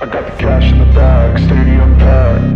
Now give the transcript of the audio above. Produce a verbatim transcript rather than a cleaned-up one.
I got the cash in the bag, stadium packed.